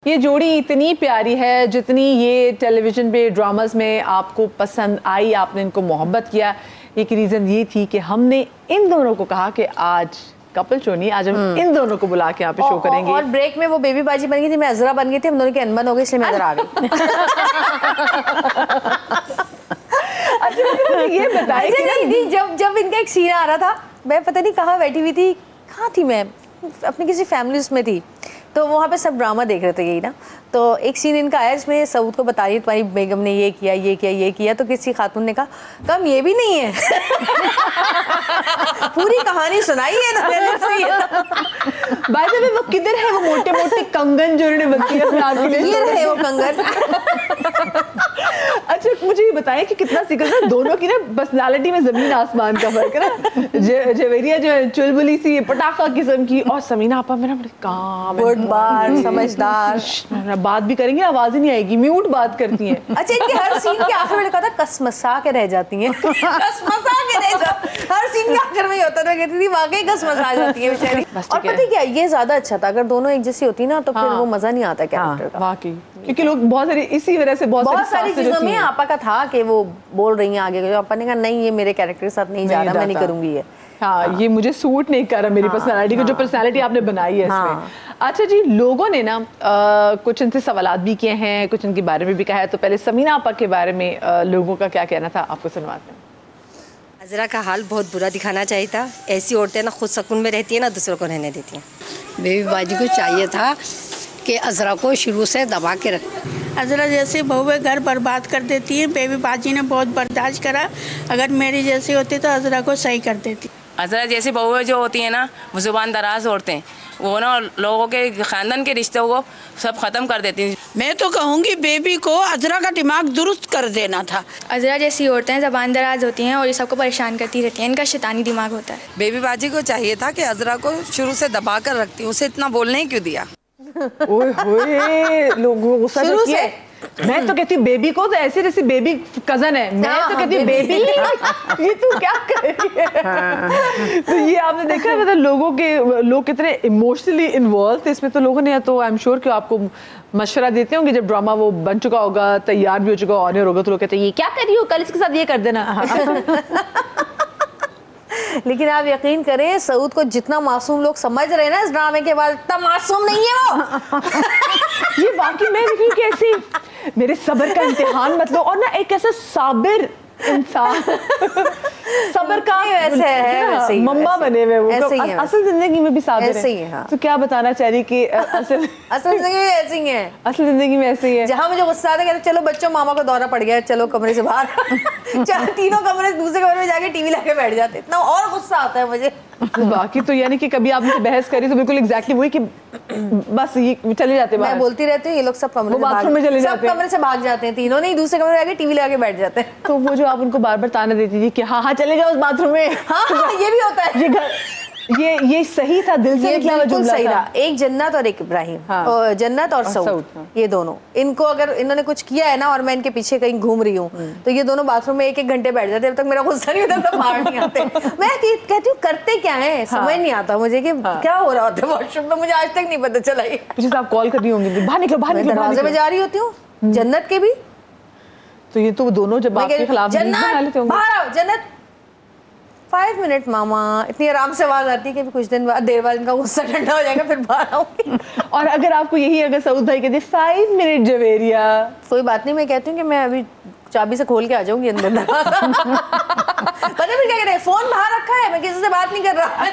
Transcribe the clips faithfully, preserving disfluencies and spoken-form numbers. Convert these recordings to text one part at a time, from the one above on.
ये जोड़ी इतनी प्यारी है, जितनी ये टेलीविजन पे ड्रामास में आपको पसंद आई, आपने इनको मोहब्बत किया, एक रीज़न ये थी कि हमने इन दोनों को कहा कि आज कपल शो नहीं, आज हम इन दोनों को बुला के यहाँ पे शो करेंगे। और ब्रेक में वो बेबी बाजी बन गई थी, मैं अजरा बन गई थी, हम दोनों की अनबन हो गई, इसलिए मैं इधर आ गई। अच्छा ये बताइए कि नहीं, नहीं, जब जब इनका एक सीन आ रहा था, मैं पता नहीं कहाँ बैठी हुई थी, कहाँ थी मैं, अपनी किसी फैमिली उसमें थी, तो वहाँ पे सब ड्रामा देख रहे थे यही ना, तो एक सीन इनका आया जिसमें सऊद को बता रही है तुम्हारी बेगम ने ये किया ये किया ये किया, तो किसी खातून ने कहा कम ये भी नहीं है। पूरी कहानी सुनाई है ना बाय द वे वो किधर है वो मोटे मोटे कंगन जो उन्होंने बंदी अपने हाथ के लिए, ये रहे वो कंगन। अच्छा मुझे ये बताएं कि कितना सीखा ना, दोनों की ना पर्सनालिटी में जमीन आसमान का फर्क है ना। जवेरिया जो है चुलबुली सी पटाखा किस्म की, और समीना आपा मेरा बड़े काम बार समझदार, बात भी करेंगे आवाज ही नहीं आएगी, म्यूट बात करती हैं। अच्छा इनके हर सीन के आखिर में लिखा था कसमसा के रह जाती हैं। कसमसा के रह जाती, हर सीन के आखिर में होता था, कहती थी वाकई कसमसा जाती है बेचारी। और पता है क्या, ये ज्यादा अच्छा था, अगर दोनों एक जैसी होती ना तो फिर वो मजा नहीं आता कैरेक्टर का, वाकई, क्योंकि लोग बहुत सारी इसी वजह से बहुत, बहुत सारी चीजों में आपा का था कि वो बोल रही हैं आगे, जो आपा ने कहा नहीं ये मेरे कैरेक्टर के साथ नहीं जा रहा, मैं नहीं करूंगी ये, हाँ, हाँ ये मुझे सूट नहीं कर रहा मेरी पर्सनालिटी को, जो पर्सनालिटी आपने बनाई है इसमें। अच्छा जी, लोगों ने ना आ, कुछ इनसे सवालात भी किए हैं, कुछ इनके बारे में भी कहा है, तो पहले समीना आपा के बारे में आ, लोगों का क्या कहना था आपको सुनवाते हैं। अजरा का हाल बहुत बुरा दिखाना चाहिए था, ऐसी औरतें ना खुद सुकून में रहती है ना दूसरों को रहने देती हैं। बेबी बाजी को चाहिए था कि अजरा को शुरू से दबा के रख, अजरा जैसे बहू घर बर्बाद कर देती है, बेबी बाजी ने बहुत बर्दाश्त करा, अगर मेरी जैसी होती तो अजरा को सही कर देती। अजरा जैसी बहुएं जो होती हैं ना, वो जुबान दराज औरतें, वो ना लोगों के खानदान के रिश्तों को सब खत्म कर देती हैं। मैं तो कहूँगी बेबी को अजरा का दिमाग दुरुस्त कर देना था। अजरा जैसी औरतें ज़बान दराज होती हैं और ये सबको परेशान करती रहती हैं, इनका शैतानी दिमाग होता है। बेबी बाजी को चाहिए था कि अजरा को शुरू से दबा कर रखती, उसे इतना बोलने ही क्यों दिया। ओए होए, लोगों को शुरू से मैं तो कहती हूँ बेबी को तो ऐसे जैसे बेबी कजन है, मैं तो कहती हूँ बेबी ये तू क्या कर रही है। तो ये आपने देखा मतलब लोगों के लोग कितने इमोशनली इन्वॉल्व थे इसमें, तो लोगों ने तो आई एम श्योर कि आपको मशवरा देते होंगे जब ड्रामा वो बन चुका होगा, तैयार भी हो चुका, ऑनर होगा, तो लोग कहते हैं ये क्या कर रही हो, कल इसके साथ ये कर देना। लेकिन आप यकीन करें सऊद को जितना मासूम लोग समझ रहे हैं ना इस ड्रामे के बाद, इतना मासूम नहीं है वो। ये वाकई में देखिए कैसी मेरे सब्र का इम्तिहान मतलब, और ना एक ऐसा साबिर इंसान सब्र का वैसे है, वैसे ही मम्मा बने हुए वो, ऐसे ही है, असल जिंदगी में भी साबिर ऐसे ही है। हाँ। तो क्या बताना चाह रही कि असल असल जिंदगी में ऐसे ही है, असल जिंदगी में ऐसे ही है। जहाँ मुझे गुस्सा आता है चलो बच्चों मामा को दौरा पड़ गया, चलो कमरे से बाहर। चार तीनों कमरे दूसरे कमरे में जाके टीवी लाके बैठ जाते, इतना और गुस्सा आता है मुझे। बाकी तो यानी कि कभी आपने बहस करी तो बिल्कुल एग्जैक्टली वही कि बस ये चले जाते हैं। मैं बोलती रहती हूँ ये लोग सब कमरे से बाथरूम में चले जाते हैं, सब कमरे से भाग जाते हैं, तीनों नहीं दूसरे कमरे में जाके टीवी लगा के बैठ जाते हैं। तो वो जो आप उनको बार बार ताना देती थी कि हाँ हाँ चले जाओ उस बाथरूम में, हाँ हाँ ये भी होता है, ये घर ये ये सही था, दिल से निकला हुआ जुमला सही था। रहा। एक जन्नत और एक इब्राहिम, हाँ। और जन्नत और, और सऊद, हाँ। ये दोनों, इनको अगर इन्होंने कुछ किया है ना और मैं इनके पीछे कहीं घूम रही हूँ तो ये दोनों बाथरूम में एक एक घंटे बैठ जाते हैं, जब तक मेरा गुस्सा नहीं होता तब बाहर नहीं आते। मैं कहती हूँ करते क्या है, समझ नहीं आता मुझे कि क्या हो रहा होता है वॉशरूम में, मुझे आज तक नहीं पता चला। पीछे आप कॉल कर रही होंगी बाहर निकलो बाहर निकलो, दरवाजे में जा रही होती हूँ जन्नत के भी, तो ये तो दोनों जब आपके खिलाफ जन्नत बाहर आओ, जन्नत फाइव मिनट मामा, इतनी आराम से आवाज आती है कि कुछ दिन बाद देर बाद इनका गुस्सा ठंडा हो जाएगा फिर बाहर आऊंगी। और अगर आपको यही अगर सऊद भाई कहते फाइव मिनट जवेरिया, कोई बात नहीं, मैं कहती हूँ कि मैं अभी चाबी से खोल के आ जाऊंगी अंदर। पता नहीं क्या कह रहे हैं, फोन बाहर रखा है, मैं किसी से बात नहीं कर रहा।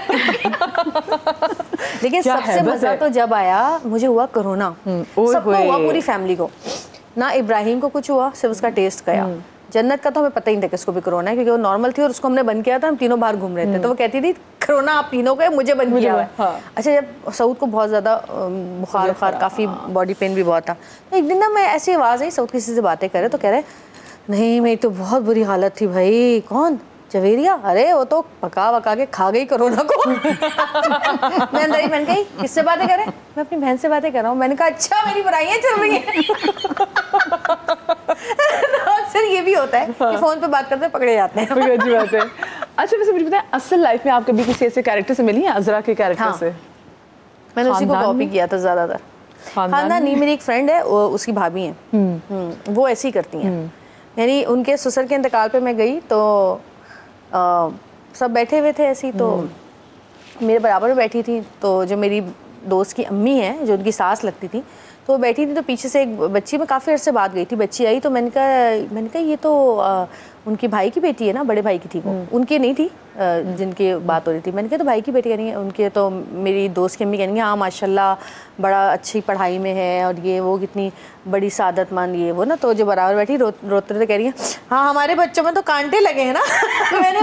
लेकिन सबसे मजा तो जब आया मुझे हुआ कोरोना, सबको हुआ, पूरी फैमिली को, ना इब्राहिम को कुछ हुआ, सिर्फ उसका टेस्ट गया। जन्नत का तो हमें पता ही नहीं था किसको भी कोरोना है, क्योंकि वो नॉर्मल थी और उसको हमने बंद किया था, हम तीनों बाहर घूम रहे थे, तो वो कहती थी कोरोना आप तीनों को है, मुझे बंद किया हुआ है। हाँ। अच्छा जब सऊद को बहुत ज़्यादा बुखार बुखार काफ़ी बॉडी पेन भी बहुत था, तो एक दिन ना मैं ऐसी आवाज़ आई, सऊद किसी से बातें करे तो कह रहे नहीं मेरी तो बहुत बुरी हालत थी भाई। कौन? जवेरिया? अरे वो तो पका वका के खा गई कोरोना को। मैं अंदर ही बन गई, किससे बातें करे? मैं अपनी बहन से बातें कर रहा हूँ। मैंने कहा अच्छा मेरी बुराइयां चल रही हैं। अक्सर ये भी होता है कि फोन पे बात करते पकड़े जाते हैं। अच्छी बात है। अच्छा वैसे मुझे बताएं, असल लाइफ में आप कभी किसी ऐसे कैरेक्टर से मिली हैं, अजरा के कैरेक्टर हाँ। से? मैंने उसी को कॉपी किया था ज्यादातर। खानदान नहीं, मेरी एक फ्रेंड है, उसकी भाभी है, वो ऐसी ही करती हैं। यानी उनके ससुर के इंतकाल पे मैं गई तो आ, सब बैठे हुए थे ऐसी, तो मेरे बराबर में बैठी थी, तो जो मेरी दोस्त की अम्मी है जो उनकी सास लगती थी, तो वो बैठी थी, तो पीछे से एक बच्ची, में काफ़ी अर्से बाद गई थी, बच्ची आई, तो मैंने कहा मैंने कहा ये तो आ, उनकी भाई की बेटी है ना, बड़े भाई की थी वो, उनकी नहीं थी जिनकी बात हो रही थी। मैंने कहा तो भाई की बेटी करेंगे उनके, तो मेरी दोस्त की अम्मी कहेंगे हाँ माशाल्लाह बड़ा अच्छी पढ़ाई में है और ये वो कितनी बड़ी सादतमंद ये वो ना, तो जो बराबर बैठी रो, रोते रोते कह रही है हाँ हमारे बच्चों में तो कांटे लगे हैं ना। मैंने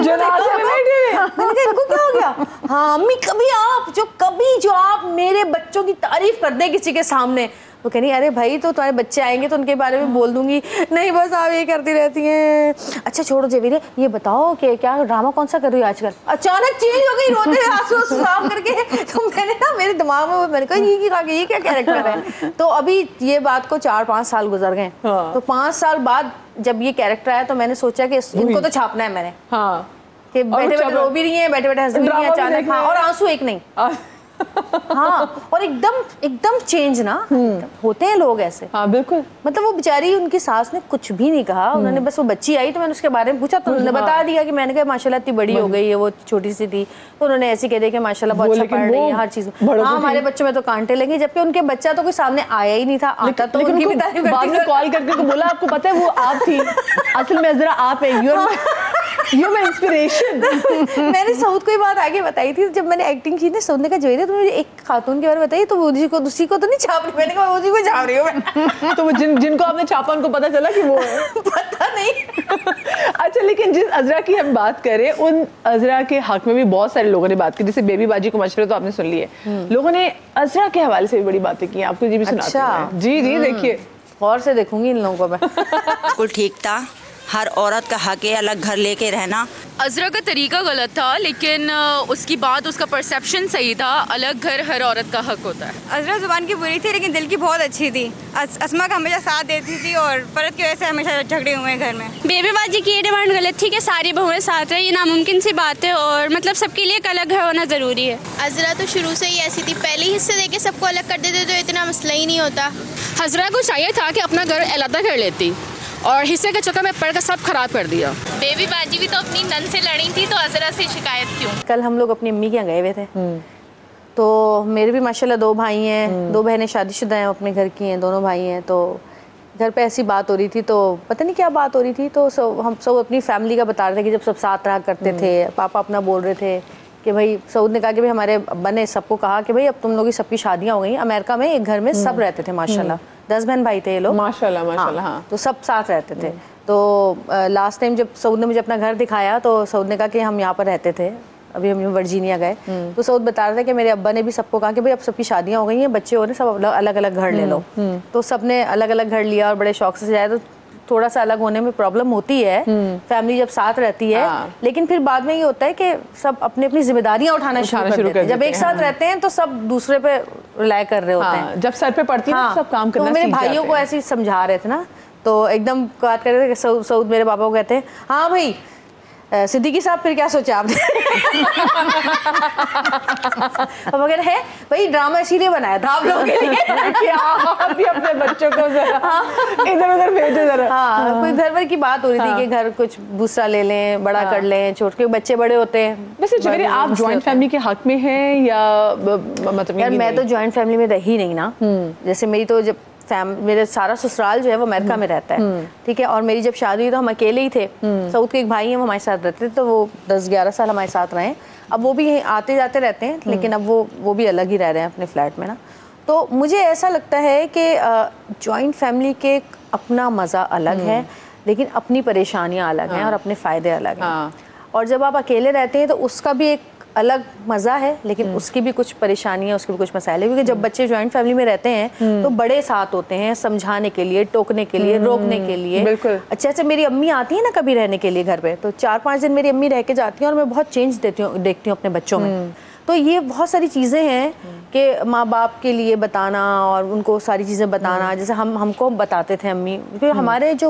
मैंने कहा इनको क्या हो गया? हाँ अम्मी कभी आप जो कभी जो आप मेरे बच्चों की तारीफ कर दे किसी के सामने, वो कह रही अरे भाई तो तुम्हारे बच्चे आएंगे तो उनके बारे में बोल दूंगी। नहीं बस आप ये करती रहती हैं। अच्छा छोड़ो जवेरी, ये बताओ कि क्या ड्रामा कौन सा कर रही हो आजकल? अचानक चेंज हो गई, रोते हुए आंसू साफ करके। तो मैंने ना मेरे दिमाग में मैंने कहा ये क्या ये क्या कैरेक्टर है? तो अभी ये बात को चार पाँच साल गुजर गए, तो पाँच साल बाद जब ये कैरेक्टर आया तो मैंने सोचा कि इनको तो छापना है मैंने, कि बैठे बैठे रो भी रही है, बैठे बैठे हंस भी रही है अचानक, और आंसू एक नहीं। हाँ, और एकदम एकदम चेंज ना, होते हैं लोग ऐसे। हाँ बिल्कुल, मतलब वो बेचारी, उनकी सास ने कुछ भी नहीं कहा, उन्होंने बस वो बच्ची आई तो मैंने उसके बारे में पूछा तो उन्होंने बता दिया कि मैंने कहा माशाल्लाह इतनी बड़ी हो गई है, वो छोटी सी थी, तो उन्होंने ऐसे कह दिया कि माशाल्लाह बहुत अच्छा पढ़ रही है हर चीज। हाँ हमारे बच्चों में तो कांटे लगे, जबकि उनके बच्चा तो कोई सामने आया ही नहीं था। आता तो उनकी भी तारीफ करती थी। कॉल करके बोला आपको पता है वो आप थी, असल में अजरा आप है, you are you my inspiration. मैंने सऊद को ये बात आगे बताई थी जब मैंने एक्टिंग की ना, सऊद ने कहा जो तो मुझे एक खातून के बारे में बताइए, तो उसी को उसी को तो नहीं छाप रही। मैंने कहा उसी को छाप रही हूँ मैं। तो वो जिन जिनको आपने छापा उनको पता चला कि वो है? पता नहीं। अच्छा, लेकिन जिस अजरा की हम बात करें, उन अजरा के हक में भी बहुत सारे लोगों ने बात की, जैसे बेबी बाजी को मशवरे तो आपने सुन लिए, लोगों ने अजरा के हवाले से भी बड़ी बातें की, आपको ये भी सुना? अच्छा। जी जी, देखिए गौर से देखूंगी इन लोगों को मैं। बिल्कुल ठीक था, हर औरत का हक है अलग घर लेके रहना। अजरा का तरीका गलत था, लेकिन उसकी बात, उसका परसेप्शन सही था, अलग घर हर औरत का हक होता है। अजरा जुबान की बुरी थी लेकिन दिल की बहुत अच्छी थी। अस, असमा का हमेशा साथ देती थी और फरत की वजह से हमेशा झगड़े हुए हैं घर में। बेबी बाजी की ये डिमांड गलत थी कि सारी बहुएं साथ रहे, ये नामुमकिन सी बात है, और मतलब सबके लिए एक अलग घर होना ज़रूरी है। अजरा तो शुरू से ही ऐसी थी, पहले हिस्से देके सबको अलग कर देते तो इतना मसला ही नहीं होता। अजरा को चाहिए था कि अपना घर अलग कर लेती, और हिस्से के चक्कर में पढ़ कर सब खराब कर दिया। बेबी बाजी भी तो अपनी नन से लड़ी थी, तो अजरा से शिकायत क्यों? कल हम लोग अपनी अम्मी के यहाँ गए हुए थे, तो मेरे भी माशाल्लाह दो भाई हैं, दो बहनें शादीशुदा हैं, अपने घर की हैं, दोनों भाई हैं। तो घर पे ऐसी बात हो रही थी, तो पता नहीं क्या बात हो रही थी, तो सब हम सब अपनी फैमिली का बता रहे थे कि जब सब साथ रहा करते थे। पापा अपना बोल रहे थे कि भाई, सऊद ने कहा कि भाई हमारे अब्बा ने सबको कहा कि भाई अब तुम लोग की सबकी शादियाँ हो गई। अमेरिका में एक घर में सब रहते थे माशाल्लाह, दस बहन भाई थे ये लोग माशाल्लाह माशाल्लाह। हाँ, तो सब साथ रहते थे। तो लास्ट टाइम जब सऊद ने मुझे अपना घर दिखाया तो सऊद ने कहा कि हम यहाँ पर रहते थे, अभी हम वर्जीनिया गए, तो सऊद बता रहे थे कि मेरे अब्बा ने भी सबको कहा कि भाई अब सबकी शादियाँ हो गई हैं, बच्चे हो रहे, सब अलग अलग घर ले लो। तो सबने अलग अलग घर लिया और बड़े शौक से जाए। तो थोड़ा सा अलग होने में प्रॉब्लम होती है, फैमिली जब साथ रहती है, लेकिन फिर बाद में ये होता है कि सब अपनी अपनी जिम्मेदारियां उठाना शुरू कर देते हैं। जब एक साथ रहते हैं तो सब दूसरे पे रिलाय कर रहे होते हैं, जब सर पे पड़ती है सब काम करना। तो मेरे भाइयों को ऐसे समझा रहे थे ना, तो एकदम बात कर रहे थे, सऊद मेरे पापा को कहते हैं हाँ भाई सिद्दीकी साहब फिर क्या सोचा आपने? मगर है भाई, ड्रामा इसीलिए बनाया था आप लोगों के लिए कि आप भी अपने बच्चों को जरा इधर उधर भेजो जरा। हाँ, कोई घर भर की बात हो रही थी कि घर कुछ दूसरा ले लें, बड़ा कर लें, छोटे बच्चे बड़े होते हैं। वैसे जवेरी आप जॉइंट फैमिली के हक में हैं या मतलब? यार मैं तो जॉइंट फैमिली में रही नहीं ना, जैसे मेरी तो जब फैम मेरे सारा ससुराल जो है वो अमेरिका में रहता है, ठीक है, और मेरी जब शादी हुई तो हम अकेले ही थे। सऊद के एक भाई हैं वो हमारे साथ रहते थे, तो वो दस ग्यारह साल हमारे साथ रहे। अब वो भी आते जाते रहते हैं, लेकिन अब वो वो भी अलग ही रह रहे हैं अपने फ्लैट में ना। तो मुझे ऐसा लगता है कि जॉइंट फैमिली के अपना मज़ा अलग है, लेकिन अपनी परेशानियाँ अलग हैं और अपने फ़ायदे अलग हैं। और जब आप अकेले रहते हैं तो उसका भी एक अलग मज़ा है, लेकिन उसकी भी कुछ परेशानियाँ, उसके भी कुछ मसाइल है, क्योंकि जब बच्चे जॉइंट फैमिली में रहते हैं तो बड़े साथ होते हैं समझाने के लिए, टोकने के लिए, रोकने के लिए। बिल्कुल। अच्छा से मेरी अम्मी आती है ना कभी रहने के लिए घर पे, तो चार पाँच दिन मेरी अम्मी रह के जाती हैं और मैं बहुत चेंज देती हूँ देखती हूँ अपने बच्चों में। तो ये बहुत सारी चीज़ें हैं कि माँ बाप के लिए बताना और उनको सारी चीज़ें बताना, जैसे हम हमको बताते थे अम्मी, क्योंकि हमारे जो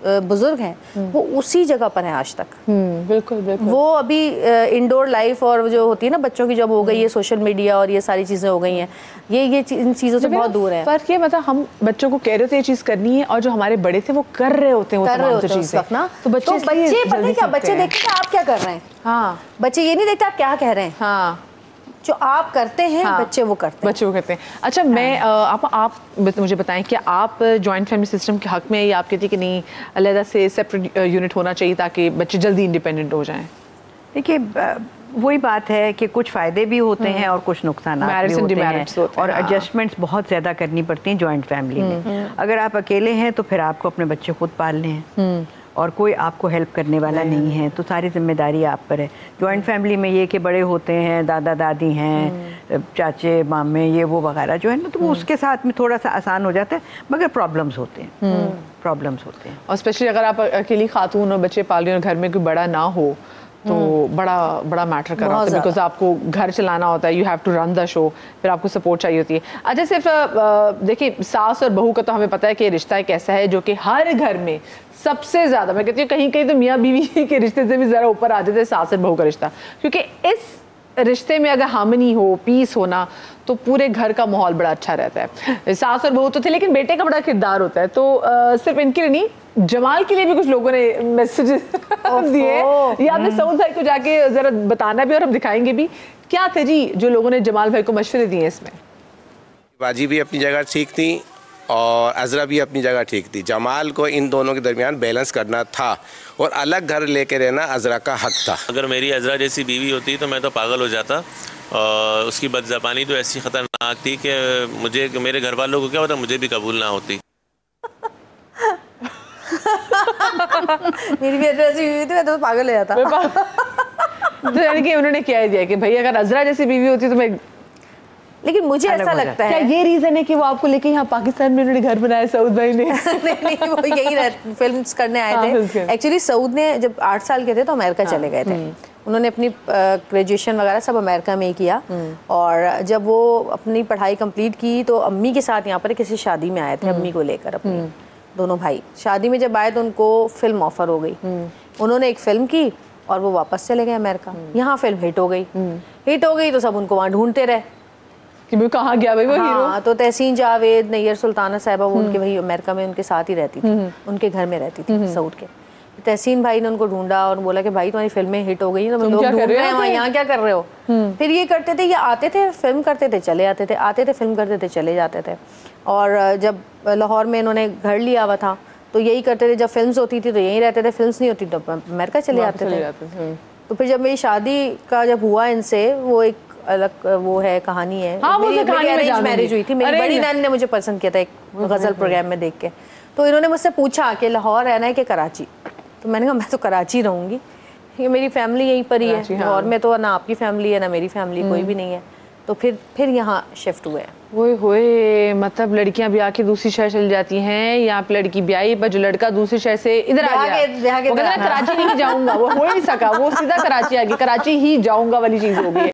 बुजुर्ग हैं वो उसी जगह पर हैं आज तक। बिल्कुल बिल्कुल। वो अभी इंडोर लाइफ और जो होती है ना बच्चों की जब हो गई है सोशल मीडिया और ये सारी चीज़ें हो गई हैं, ये ये इन चीज़ों से बहुत दूर है। फर्क ये मतलब हम बच्चों को कह रहे होते ये चीज़ करनी है और जो हमारे बड़े थे वो कर रहे होते हैं, कर रहे होते हैं उस वक्त ना। तो बच्चे पता है क्या, बच्चे देखते हैं आप क्या कर रहे हैं। हाँ, बच्चे ये नहीं देखते आप क्या कह रहे हैं। हाँ, जो आप करते हैं हाँ, बच्चे वो करते हैं बच्चे वो करते हैं। अच्छा हाँ। मैं आप आप मुझे बताएं कि आप जॉइंट फैमिली सिस्टम के हक में या आप कहती कि नहीं अलग से सेपरेट यूनिट होना चाहिए ताकि बच्चे जल्दी इंडिपेंडेंट हो जाएं? देखिए वही बात है कि कुछ फ़ायदे भी होते हैं और कुछ नुकसान भी होते हैं और एडजस्टमेंट्स बहुत ज़्यादा करनी पड़ती हैं जॉइंट फैमिली में। अगर आप अकेले हैं तो फिर आपको अपने बच्चे खुद पालने हैं और कोई आपको हेल्प करने वाला नहीं, नहीं है, तो सारी जिम्मेदारी आप पर है। जॉइंट फैमिली में ये कि बड़े होते हैं, दादा दादी हैं, चाचे मामे ये वो वगैरह जो है ना, तो वो उसके साथ में थोड़ा सा आसान हो जाता है, मगर प्रॉब्लम्स होते हैं, प्रॉब्लम्स होते हैं। और स्पेशली अगर आप अकेली खातून और बच्चे पाल रही हो और घर में कोई बड़ा ना हो तो बड़ा बड़ा मैटर कर रहा होता है, बिकॉज आपको घर चलाना होता है, you have to run the show, फिर आपको सपोर्ट चाहिए होती है। अच्छा सिर्फ देखिए सास और बहू का तो हमें पता है कि रिश्ता एक ऐसा है जो कि हर घर में सबसे ज्यादा, मैं कहती हूँ कहीं कहीं तो मियाँ बीवी के रिश्ते से भी जरा ऊपर आ जाते हैं सास और बहू का रिश्ता, क्योंकि इस रिश्ते में अगर हार्मनी हो, पीस होना, तो पूरे घर का माहौल बड़ा अच्छा रहता है। सास और बहू तो थे लेकिन बेटे का बड़ा किरदार होता है, तो आ, सिर्फ इनके लिए नहीं जमाल के लिए भी कुछ लोगों ने मैसेज दिए, ये आपने सऊद भाई को जाके जरा बताना भी और हम दिखाएंगे भी क्या थे जी जो लोगों ने जमाल भाई को मशवरे दिए इसमें। बाजी भी अपनी जगह ठीक थी और अजरा भी अपनी जगह ठीक थी। जमाल को इन दोनों के दरमियान बैलेंस करना था और अलग घर लेके रहना अजरा का हक था। अगर मेरी अजरा जैसी बीवी होती तो मैं तो पागल हो जाता और उसकी बदज़बानी तो ऐसी ख़तरनाक थी कि मुझे मेरे घर वालों को क्या होता मुझे भी कबूल ना होती। मेरी भी ऐसी बीवी थी मैं तो पागल हो जाता। तो यानी कि उन्होंने क्या दिया कि भाई अगर अजरा जैसी बीवी होती तो मैं, लेकिन मुझे ऐसा लगता है क्या ये रीजन है कि वो आपको लेके यहाँ पाकिस्तान में उन्होंने घर बनाया सऊद भाई ने? नहीं नहीं वो यही फिल्म्स करने आए थे। एक्चुअली सऊद ने जब आठ साल के थे तो अमेरिका चले गए थे, उन्होंने अपनी ग्रेजुएशन वगैरह सब अमेरिका में ही किया और जब वो अपनी पढ़ाई कंप्लीट की तो अम्मी के साथ यहाँ पर किसी शादी में आए थे, अम्मी को लेकर अपनी दोनों भाई। शादी में जब आए तो उनको फिल्म ऑफर हो गई, उन्होंने एक फिल्म की और वो वापस चले गए अमेरिका। यहाँ फिल्म हिट हो गई, हिट हो गई तो सब उनको वहाँ ढूंढते रहे कि वो कहाँ गया भाई वो हीरो। हाँ, तो तहसीन जावेद, नैयर सुल्ताना साहिबा वो उनके वही अमेरिका में उनके साथ ही रहती थी, उनके घर में रहती थी सऊद के। तहसीन भाई ने उनको ढूंढा और बोला कि भाई तुम्हारी फिल्में हिट हो गई, तो लोग ढूंढ रहे हैं वहाँ, यहाँ क्या कर रहे हो? फिर ये करते थे, ये आते थे फिल्म करते थे चले आते थे, आते थे फिल्म करते थे चले जाते थे। और जब लाहौर में इन्होंने घर लिया हुआ था तो यही करते थे, जब फिल्म्स होती थी तो यहीं रहते थे, फिल्म्स नहीं होती तो अमेरिका चले जाते थे। तो फिर जब मेरी शादी का जब हुआ इनसे, वो एक अलग वो है कहानी है। हाँ, मेरी, मेरी अरेंज मैरिज हुई थी, मेरी बड़ी नानी ने मुझे पसंद किया था एक गजल प्रोग्राम में देख के। तो इन्होंने मुझसे पूछा कि लाहौर रहना है कि कराची, तो मैंने कहा मैं तो कराची रहूँगी, ये मेरी फैमिली यहीं पर ही है, हाँ। और मैं तो ना आपकी फैमिली है ना मेरी फैमिली, कोई भी नहीं है। तो फिर फिर यहाँ शिफ्ट हुए। ओए होए, मतलब लड़कियां ब्याह के दूसरी शहर चली जाती हैं, यहाँ पे लड़की ब्याही पर जो लड़का दूसरी शहर से इधर आ गया, वो कहता कराची नहीं जाऊंगा, वो हो ही नहीं सका, वो सीधा कराची आ गई, कराची ही जाऊंगा वाली चीज हो गई।